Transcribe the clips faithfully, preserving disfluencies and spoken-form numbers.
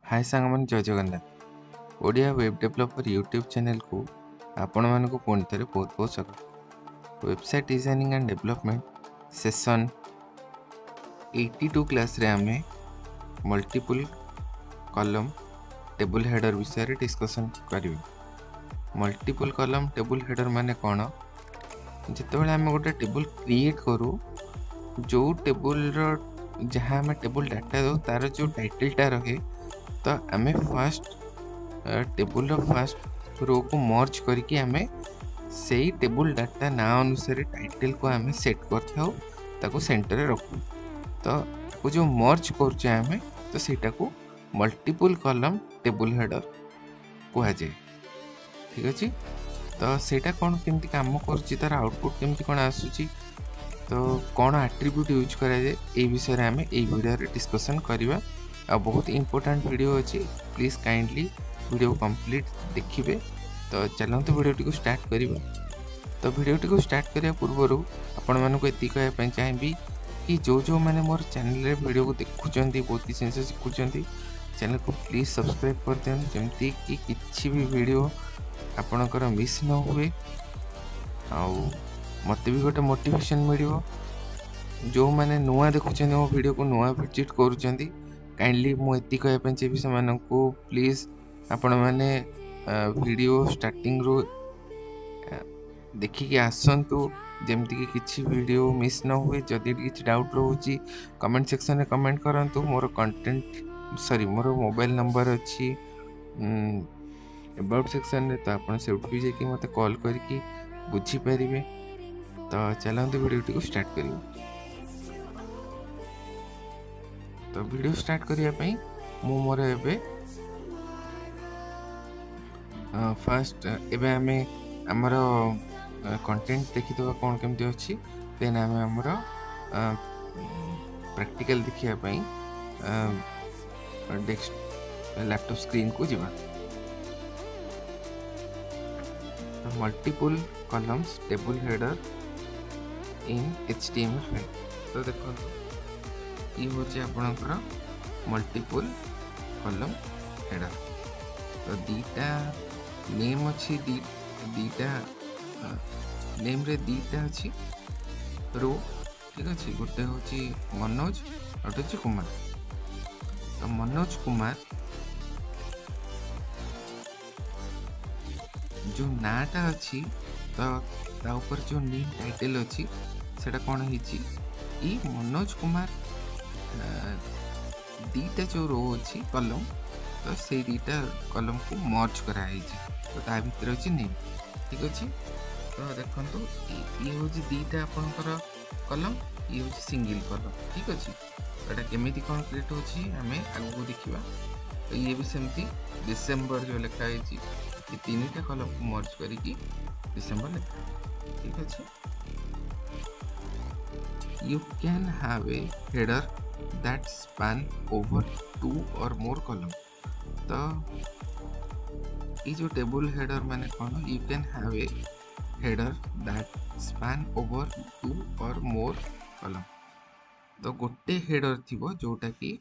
हाय सांगमान जय Jagannath Odia web developer YouTube channel को आपण मानक पुणी थे बहुत बहुत स्वागत। Website designing and development session बयासी क्लास रे आमे मल्टीपल कॉलम टेबल हेडर विषय डिस्कशन करिवे। मल्टीपल कॉलम टेबल हेडर माने कौन, जितेबाला आम गोटे टेबल क्रिएट करूँ जो टेबल जहाँ आम टेबल डाटा दो तार जो टाइटलटा रहे तो आम फास्ट टेबल फास्ट रो को मर्ज करके आम से टेबल डाटा ना अनुसार टाइटल को आम सेट कर सेंटर रखू। तो जो मर्ज कर आम तो सेटा को मल्टीपल कॉलम टेबल हेडर कह जाए। ठीक अच्छे, तो सेटा कौन केमती काम कर तार आउटपुट केमती कौन आसूची, तो कौन एट्रिब्यूट यूज करा जाए ए विषय आम ए वीडियो डिस्कशन करवा। आ बहुत इंपोर्टेंट वीडियो अच्छी, प्लीज काइंडली वीडियो कंप्लीट देखिए। तो चलते वीडियो टी स्टार्ट करवा। तो वीडियो टी स्टार्ट करने पूर्व आपण मानक ये कहना चाहिए कि जो जो मैंने मोर चैनल रे वीडियो को देखुं बहुत किसी जिन शिखुं चैनल को प्लीज सब्सक्राइब कर दिखाँ जमती कि किसी भी वीडियो आपणकर मिस न हुए आउ मत भी गोटे मोटिवेशन मिलो। जो मैंने नुआ देखुं मो वीडियो को नुआ विजिट करुँच काइंडली मुझे कहना चाहिए से प्लीज आपण मैंने वीडियो स्टार्टिंग रो देखिए आसतु जमती कि किसी वीडियो मिस न हुए। जदि किसी डाउट रोचे कमेंट सेक्शन में कमेंट करंतु। मोर कंटेंट सॉरी मोर मोबाइल नंबर अच्छी अबाउट सेक्शन में, तो आप भी जाकि मत कॉल करके बुझीपारे। तो चलते वीडियो टी स्टार्ट करें। तो वीडियो स्टार्ट करने मु मोर एबे फास्ट एबे आमे हमर कंटेंट देखिदबा कौन केमती अच्छी, देन आमे हमर प्रैक्टिकल देखिया पई डेस्क लैपटॉप स्क्रीन को जीवा। Multiple columns table header in HTML file. तो देखो ये हूँ आपणकर मल्टीपल कॉलम हेडर। तो दीटा नेम अच्छी दी दीटा नेम रे दीटा अच्छी रो। ठीक अच्छे, गोटे हूँ मनोज गोटे हूँ कुमार। तो मनोज कुमार जो नाटा अच्छी तो ता ऊपर जो नेम टाइटल अच्छी सेटा कौन है मनोज कुमार दीटा जो रो अच्छी कलम, तो से दीटा कलम को मर्ज कराई। तो ता भीतर अच्छी नेम। ठीक अच्छे, तो देखो ये हूँ दीटा आपणकर कलम, ये हूँ सिंगल कलम। ठीक अच्छे, तो केमी कौन क्रिएट होची आम आगे को देखा। तो ये भी सेमती डिसेम्बर जो लिखाई ये तीन टा कलम को मर्ज करके डिसेम्बर लिखा। ठीक अच्छे, you can have a header that span over two or more column। तो ये जो टेबल हेडर माने कौन, you can have a header that span over two or more column। तो गोटे हेडर थिबो जोटा कि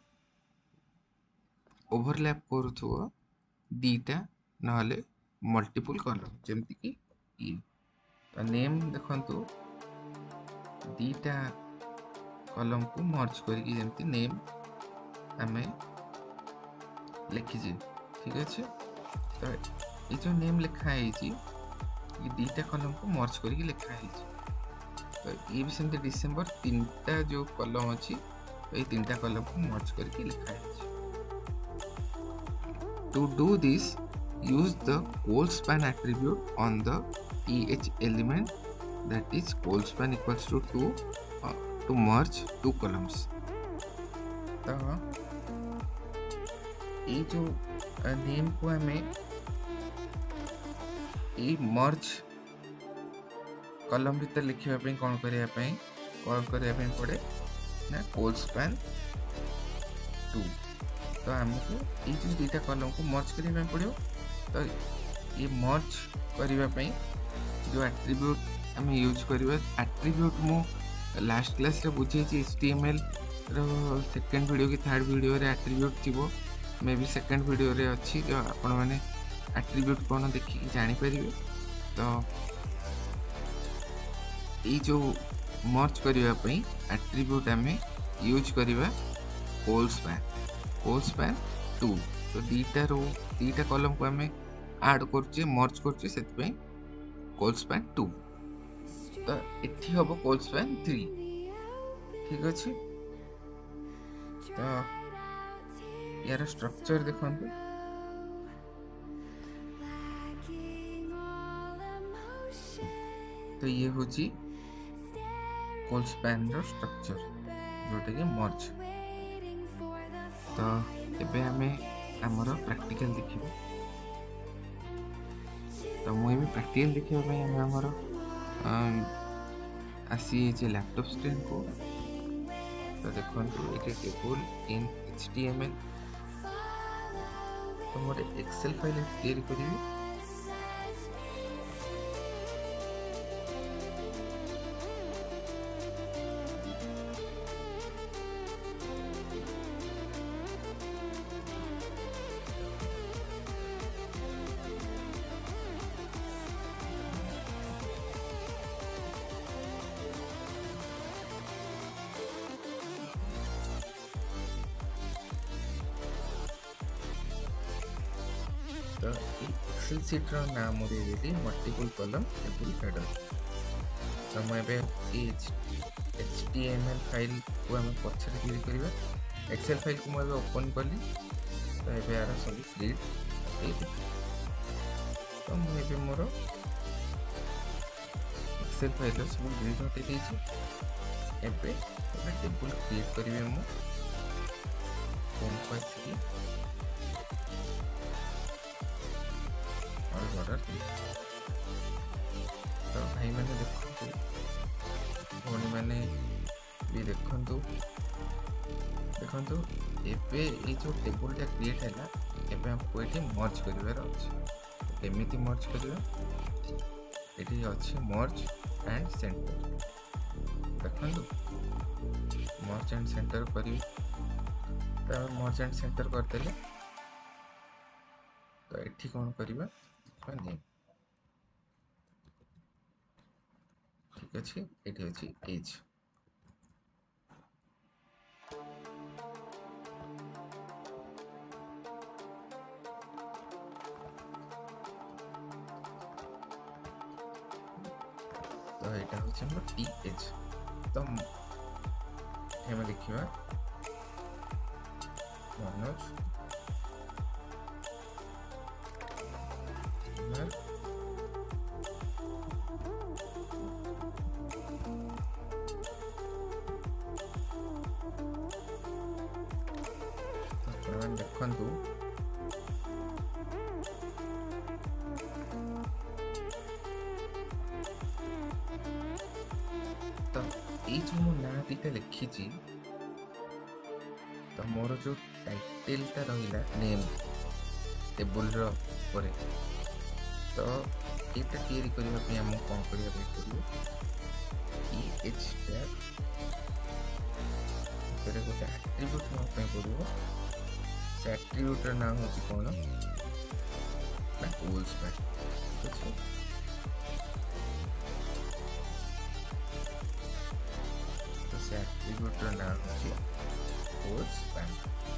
ओवरलैप करूथो दीटा नहले मल्टीपल कॉलम, जेमति कि ये। तो नेम देखंतु दीटा कॉलम को मर्ज करके जमती नेम आमे लिखीजे। ठीक अच्छे, तो ये जो नेम लिखा है ये दीटा कॉलम को मर्ज करके लिखा है। तो ये भी सेमती डिसेम्बर तीन टा जो कॉलम अच्छी, तो ये तीन टा कॉलम को मर्ज करके लिखा है। To do this use the col span attribute on the EH element that is cold span equals to two uh, to merge two columns। तो ये जो नेम को हमें ये मर्ज कॉलम भीतर लिखा कौन करने कौन करने पड़े ना कोल्ड स्पैन टू। तो आमको ये जो दुईटा कॉलम को मर्ज करने पड़ो। तो ये मर्ज करने जो एट्रीब्यूट आम यूज करवा एट्रीब्यूट मु लास्ट क्लास रे बुझे एचटीएमएल रो सेकंड वीडियो की थर्ड वीडियो रे एट्रीब्यूट थिबो। मे बी सेकेंड वीडियो रे अच्छी जो आपण मैंने एट्रीब्यूट कौन देखिए जानीपर। तो ये जो मर्ज करने एट्रीब्यूट आम यूज करवा whole span whole span two. तो दीटा रो दीटा कॉलम को आम ऐड करछे मर्ज करछे से होल स्पैन टू। तो इठी हम होल स्पैन थ्री। ठीक अच्छे। तो यार स्ट्रक्चर देखते तो ये हूँ होल स्पैन रो स्ट्रक्चर जोटा कि मर्ज। तो एबे हमें हमर प्रैक्टिकल देखिबो। तो मुझे भी प्रैक्टिकल देखिबा पई हम हमर आसी जे लैपटॉप स्क्रीन को। तो देखंतु एटे टेबल इन एचटीएमएल। तो मोर एक्सेल फाइल तैयारी करिवि। तो एक्सेल सीट रो नाम देली मल्टीपल कॉलम टेबल हेडर। तो मुझे एचटीएमएल फाइल को आम पछरे क्रिएट करबा। एक्सेल फाइल को मुझे ओपन कली। तो ये यार सब क्रिएट। तो मुझे मोर एक्सेल फाइल सब क्रिएट हटे देछि। एबे टेबल क्रिएट करिवे मु होम पासी तो भाई मैंने देखो भौणी मैंने भी देखु देखु एबे ये जो टेबलटा क्रिएट है एबे हमको ये मर्ज कर केमी मर्ज कर मर्ज एंड सेंटर। देखो मर्ज एंड सेंटर कर मर्ज एंड सेंटर करदे। तो ये कौन करवा ठीक अच्छे। ये अच्छी एज तो यहाँ हूँ टी एच। तो हम लिखा मनोज देखु तो ये जो मो ना दीटा लिखी तो मोर जो टाइटलटा रहा नेम टेबल रे। तो यहाँ तैयारी करने आम कौन करने पड़ो एच टैग गोटे एट्रीब्यूट नापी पड़ो। से एट्रीब्यूट नाम हूँ कौन ना होल स्पैन। तो से एट्रीब्यूट नाम हूँ होल स्पैन।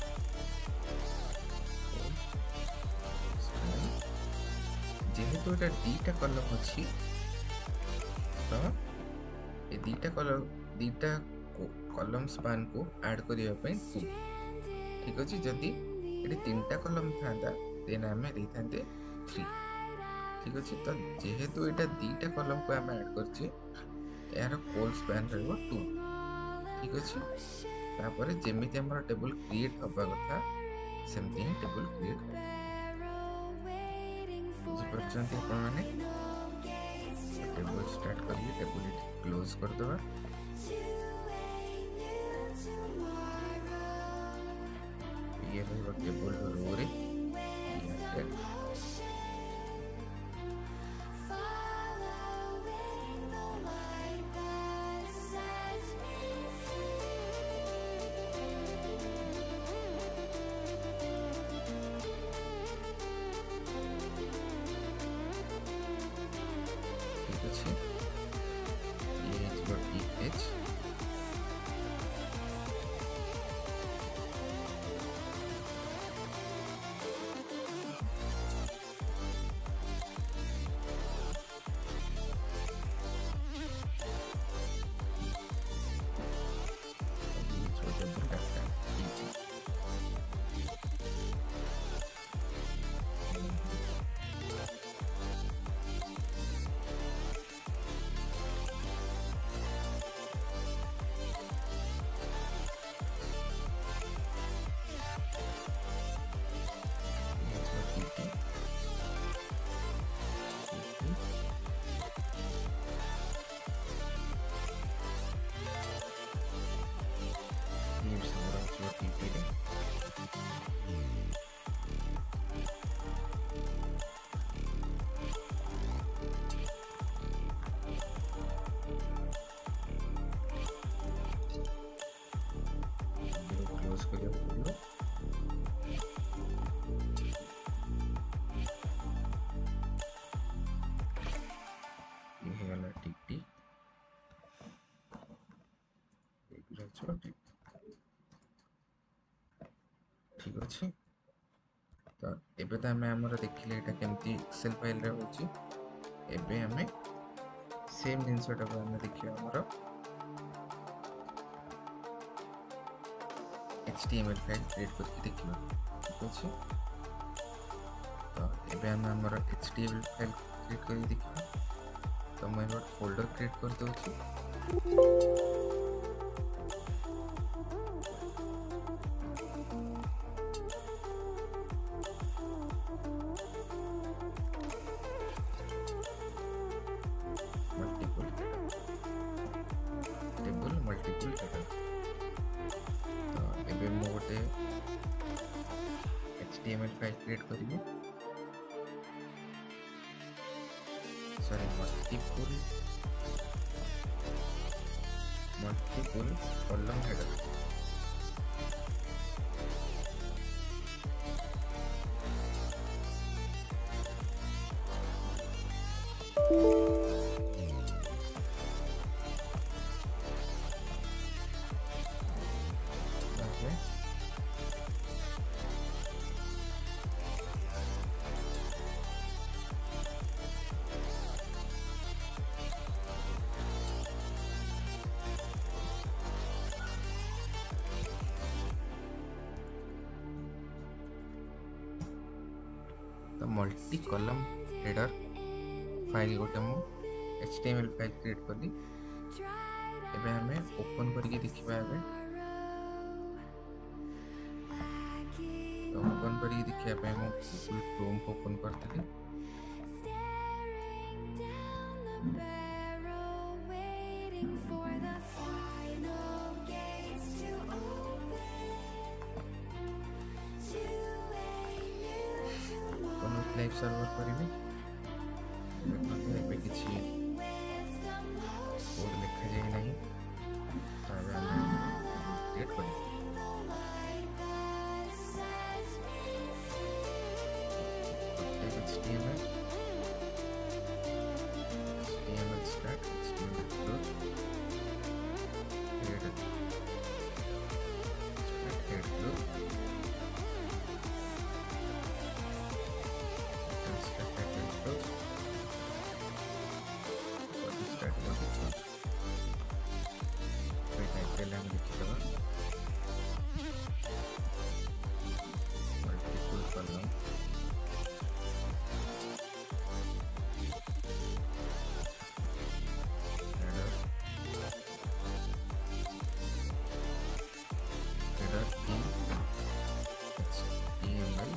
जेहेतु तो दीटा कलम अच्छी तो ये दीटा कलम दीटा कलम स्पान को ऐड करने टू। ठीक अच्छे। जदि ये तीन टा कलम था देन आम दे थ्री। ठीक अच्छे। तो जेहेतु यहाँ दीटा कलम को आम ऐड कर यार होल स्पैन रहा टू। ठीक अच्छे। तापर जमी आम टेबल क्रिएट हवा कथा सेमती ही टेबल क्रिएट मैंने टेबल स्टार्ट करिए। टेबल क्लोज कर दवा। ये रहा टेबल रो रे ठीक ठीक अच्छे। तो एबे तो आम आमर देखिले यहाँ केमती एक्सेल फाइल रे होची। एबे आमे सेम जिनसटा को आमे देखिए आमर एचटीएमएल फाइल क्रिएट करके देखिए ठीक अच्छे। तो एबे आमे आमर एचटीएमएल फाइल क्रिएट करके देखिए। तो मैं गोटे फोल्डर क्रिएट कर दूची। Multiple table multiple header. तो एबे मु गोटे एचटीएमएल फाइल क्रिएट करिवे। Sorry multiple multiple column header. तो मल्टी कॉलम हेडर फाइल गोटे मु एचटीएमएल फाइल क्रिएट कली। एबे हमें ओपन करके देखिबा। एबे तो ओपन करके देखिया पे मु गूगल क्रोम ओपन करथि। लाइव सर्वर करिवे। एबे किछि कोड लिखा जाय नहीं। तो एबे हम क्रिएट करिवे। HTML HTML start HTML close create start close multiple column header header in HTML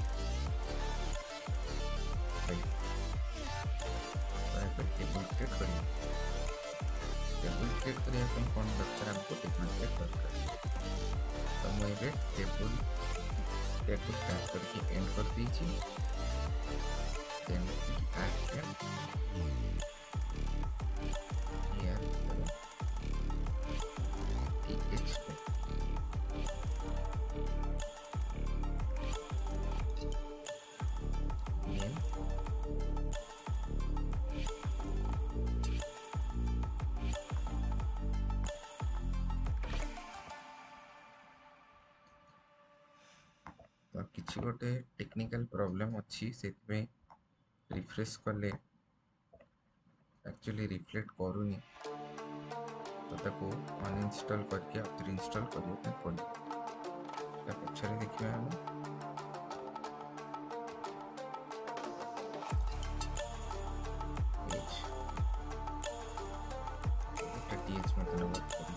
file. Table create करिए। टेबल क्रिएट करिए तो कौन दरकार हमको टेबल क्रिएट दरकार। तो मैं टेबल टेबल स्टार्ट करके एंड कर दीजिए। Then add here TH name तो किसी गोटे टेक्निकल प्रॉब्लम अच्छी से रिफ्रेश कले एक्चुअली रिफ्लेक्ट करूनी। तो ताको अनइंस्टॉल करके आउथरे इंस्टॉल करने पड़े। पछरे देखिए हम टीएच मतलब वर्क करना।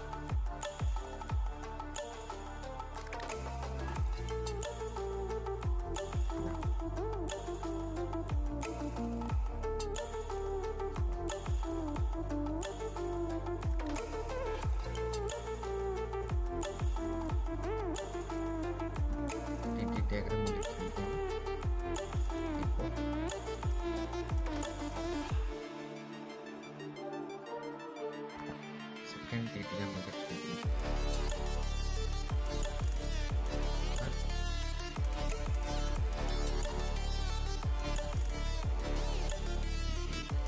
diagram lihat sini info second date yang menjadi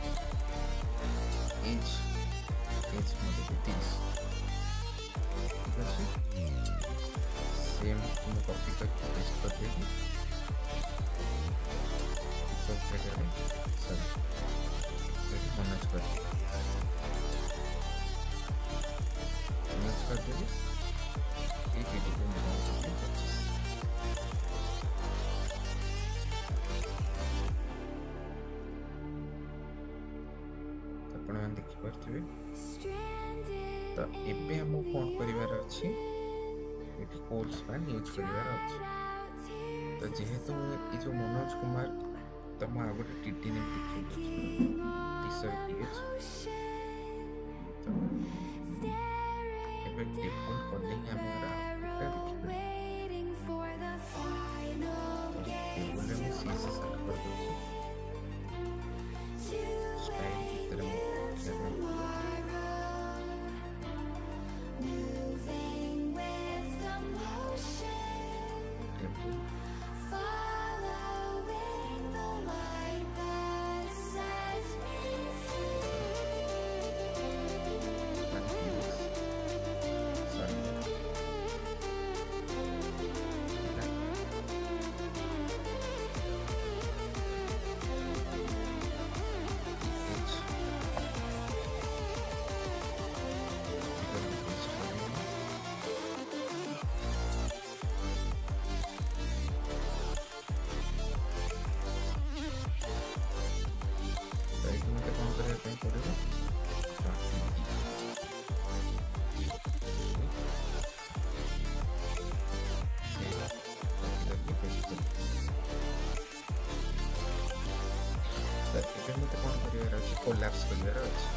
age age menjadi this देखि पारथिबे तो एबे हम कोन करिवार अछि एठी कोर्स फैन यूज करिवार अछि तो जेहेतु ए जो मनोज कुमार तो म आगोटे टीटी ने देखि टीसर पीएच तो एबे डिफॉल्ट कॉलिंग हमरा एटा देखि बोले मैं सी से सेट कर दूंगी स्टाइल की तरह कोलैप्स करिवार अछि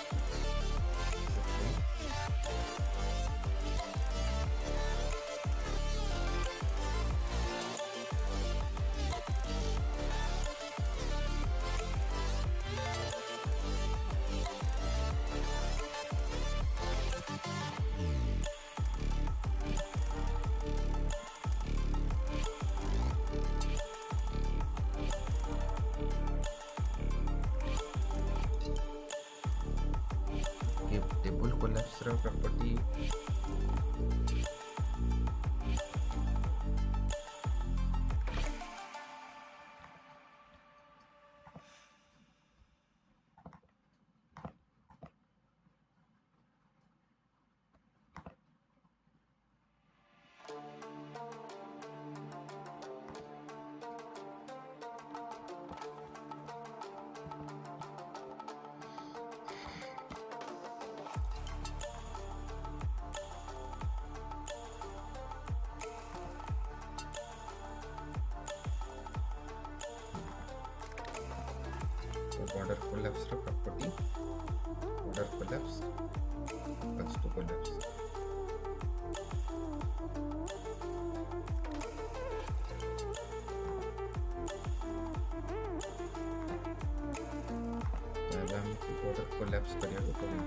table collapse row property border collapse row property border collapse equals to collapse तो अब हम border collapse करिया को पड़ेगा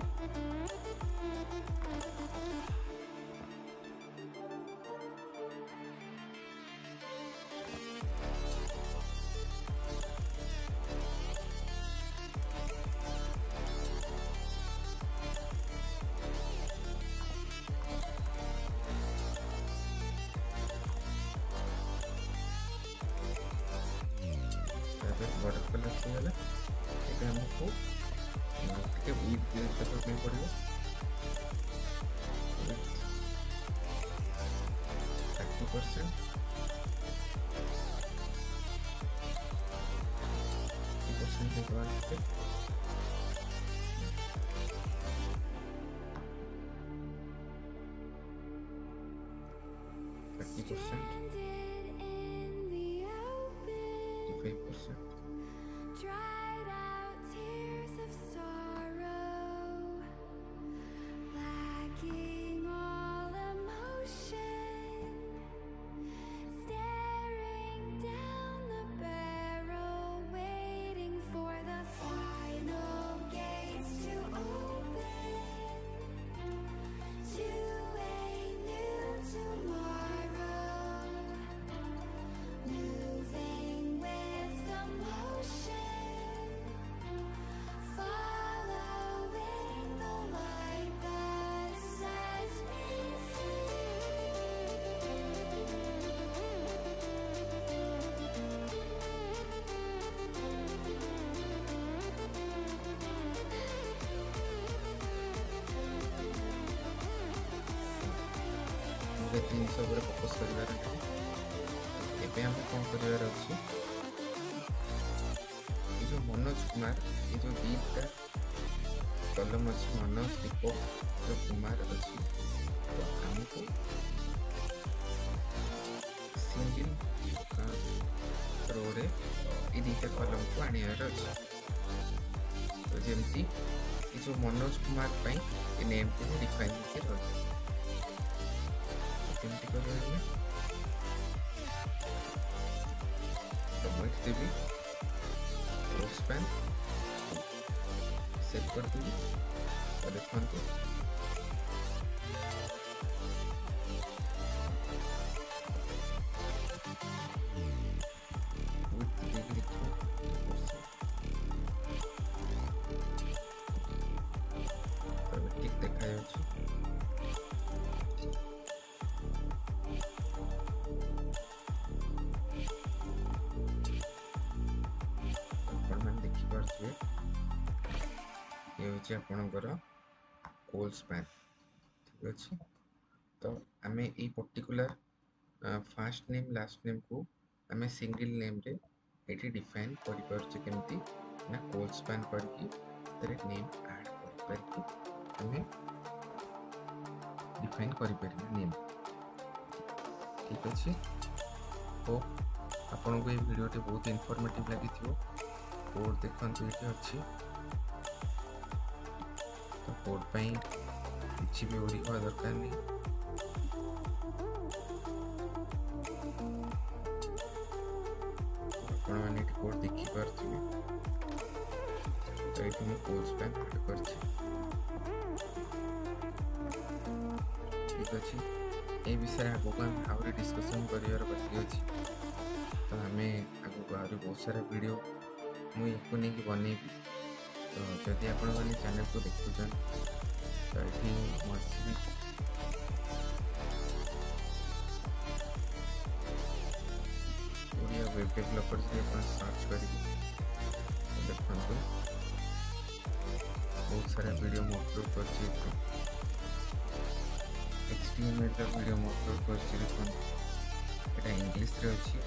border collapse हो गला एबे हमको के विथ के तो नहीं पड़ियो thirty percent thirty percent के बाद thirty percent twenty-five percent Dried out tears of sorrow, lacking all emotion, staring down the barrel, waiting for the final gates to open to a new tomorrow, moving with the motion, following the light that sets me मुझे तीन सौ ऊपर focus करिवार अछि एबे हम कोन करिवार अछि ये जो मनोज कुमार ये जो गीत का कलम अच्छी मनोज दीपक कुमार अच्छी तो आमको सिंगल रोरे ये दुटा कलम को आनियार अच्छे तो जमती ये जो मनोज कुमार पाई ये नेम को डिफाइन करके रखिए केमती करेंगे तो वेट देवी कोड स्पैन सेट कर देवी तो देखो ठीक देखा देखिपे ये हूँ आपणकर कोल स्पैन ठीक अच्छे तो आम ये particular first name last name को आम सिंगल नेम रे ये डिफाइन करें केमती ना कोल स्पैन करके नेम ऐड करके आम डिफाइन करें नेम ठीक अच्छे हो आपन को ये वीडियो टे बहुत इनफॉर्मेटिव लगी कोड देखते ये अच्छी तो कोड पाई किसी भी ओरी हुआ दरकार नहीं तो आपण मैंने कोड देखी पार्थिबे तो ये मैं कोड स्पैन ऐड कर ठीक अच्छे ये विषय आगे आम आहरी डिस्कसन कर बाकी अच्छी तो आम आगे आहरी बहुत सारा वीडियो मुझे नहीं बनईबी तो जदि आपण मैंने चैनल को देखुन तो ये मसी ओडिया वेब डेवलपर से सर्च करेंगे तो देखो बहुत सारा वीडियो मैं अपलोड कर एचटीएमएल का वीडियो मैं अपलोड कर देखो इंग्लिश रे अच्छी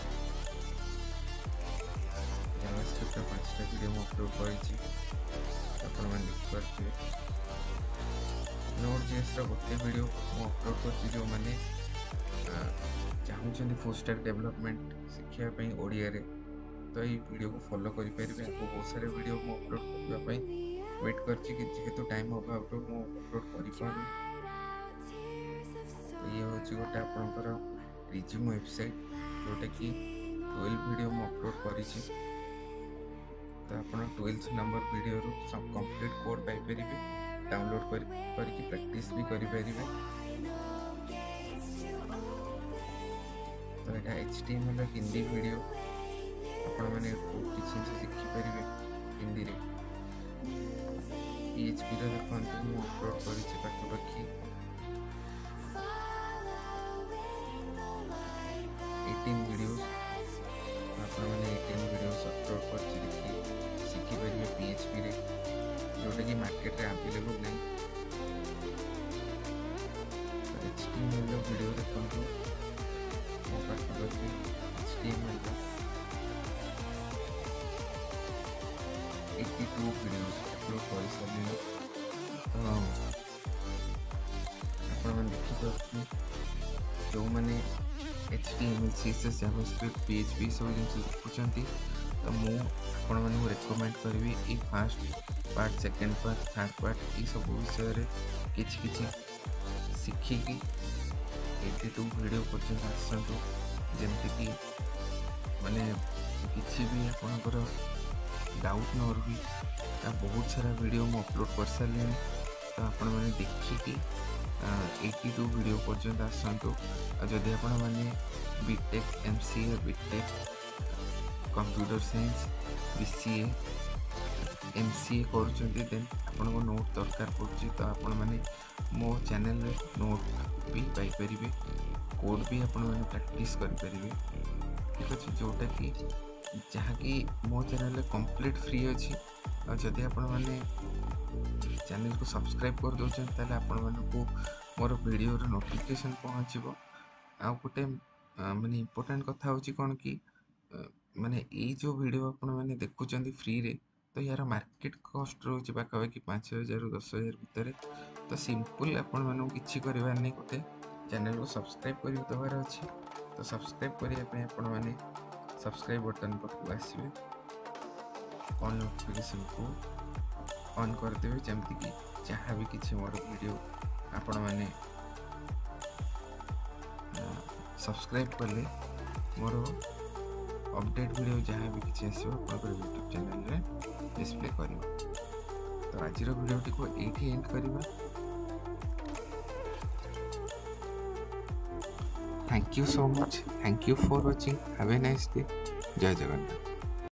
जावास्क्रिप्ट पांचटा वीडियो मैं अपलोड कर देखिपे नोड जेएस रो गोटे वीडियो मैं अपलोड कर जो मैंने चाहूँ फुल स्टैक डेवलपमेंट शिखापी ओडिया रे तो ये वीडियो को फॉलो करें आपको बहुत सारे वीडियो मैं अपलोड करने वेट कर टाइम अभाव मैं अपलोड कर ये हूँ गोटे आपंकर रिज्यूम वेबसाइट जोटा कि ट्वेल्व वीडियो मैं अपलोड कर तो आप ट्वेल्थ नंबर वीडियो रू सब कंप्लीट कोड पाइपर डाउनलोड कर करके प्रैक्टिस भी करें तो यहाँ एचटीएमएल हिंदी वीडियो आपण मैंने किसी शिखिपारे हिंदी रे पीएचपी रे देखो मैं अपलोड कर पाखापाखि एटीन वीडियोस आपण मैंने एटीन वीडियोस अपलोड कर शिखिपारे पीएचपी रे जोटा कि मार्केट रे अवेलेबल नहीं एचटीएमएल वीडियो देखो मो पाखापाखि एचटीएमएल एटी टू वीडियोस अपलोड कर सारे तो आपण मैंने देखिए जो मैंने एचटीएमएल सीएसएस जावास्क्रिप्ट पीएचपी सब जिन देखुंत तो मुझे आपण मैंने रेकमेंड करी ये first part second part third part ये सब विषय किछि किछि शिखिकी एटी टू वीडियो पर्यंत आसतु जमती कि माने किछि भी आपनकर डाउट न रही बहुत सारा वीडियो मैं अपलोड कर सारे तो आपण मैंने देखिकी एटी टू वीडियो पर्यंत आसतु जदि आपण मैंने BTech MCA BTech computer science BCA MCA करुँच देन आपण को नोट दरकार पड़ुछि तो आपण मैंने मो चैनल रे नोट भी पाइपर कोड भी आपण मैंने प्रैक्टिस करें ठीक अच्छे जोटा कि जहाँकि मो चैनल कंप्लीट फ्री अच्छी और जदि आपण मैंने चैनल को सब्सक्राइब कर दौरान ताले आपण मानक मोर वीडियो नोटिफिकेशन पहुँचो आ गोटे माने इम्पोर्टेंट कथा होची कौन कि माने ये जो वीडियो आपण मैंने देखुं फ्री रे तो यार मार्केट कॉस्ट रोचे पाखापाखि पाँच हजार दस हजार भितर। तो सिंपल आपण मानू किछि करबार नहीं, गोटे चैनल को सब्सक्राइब कर देवार अच्छी। तो सब्सक्राइब करने आपण मैंने सब्सक्राइब बटन पाखक आसवे, ऑन नोटिफिकेशन को ऑन करदेवे, जमती कि जहाँ भी किसी मोर वीडियो आपण मैंने सब्सक्राइब कले मोर अपडेट वीडियो जहाँ भी किसी आसो आप यूट्यूब चैनल रे डिस्प्ले कर। तो आज वीडियो को एठी एंड करवा। Thank you so much, thank you for watching, have a nice day, जय जगन्नाथ।